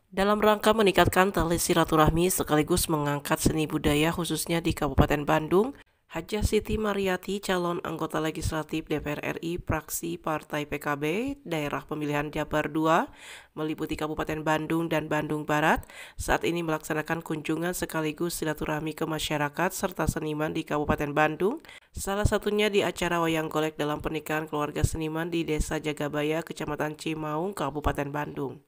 Dalam rangka meningkatkan tali silaturahmi sekaligus mengangkat seni budaya khususnya di Kabupaten Bandung, Hajah Siti Mariati, calon anggota legislatif DPR RI fraksi Partai PKB daerah pemilihan Jabar II, meliputi Kabupaten Bandung dan Bandung Barat, saat ini melaksanakan kunjungan sekaligus silaturahmi ke masyarakat serta seniman di Kabupaten Bandung, salah satunya di acara wayang golek dalam pernikahan keluarga seniman di Desa Jagabaya, Kecamatan Cimaung, Kabupaten Bandung.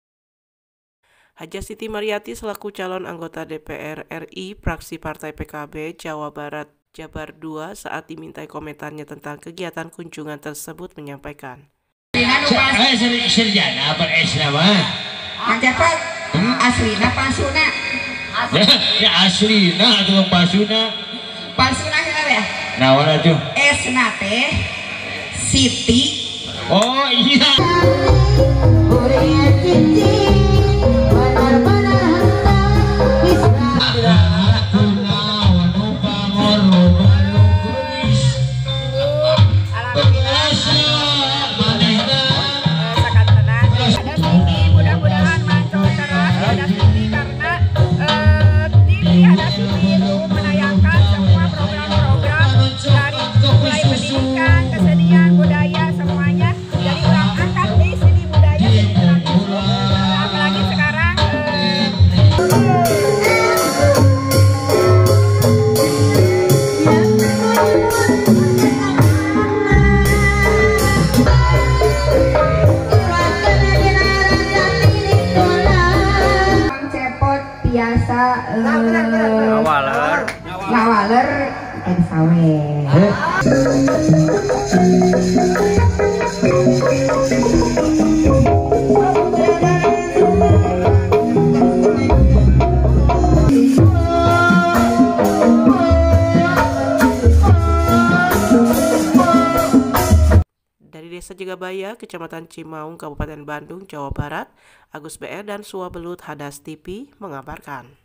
Hajah Siti Mariati selaku calon anggota DPR RI fraksi Partai PKB Jawa Barat Jabar II saat dimintai komentarnya tentang kegiatan kunjungan tersebut menyampaikan. Serjana beresna mah. Manjapat aslina palsuna. Ya aslina atuh palsuna. Palsuna kita ya. Naon atuh? Esna teh Siti. Oh iya. Biasa ngawaler sawe. Dari Desa Jagabaya, Kecamatan Cimaung, Kabupaten Bandung, Jawa Barat, Agus BR dan Suabelut Hadas TV mengabarkan.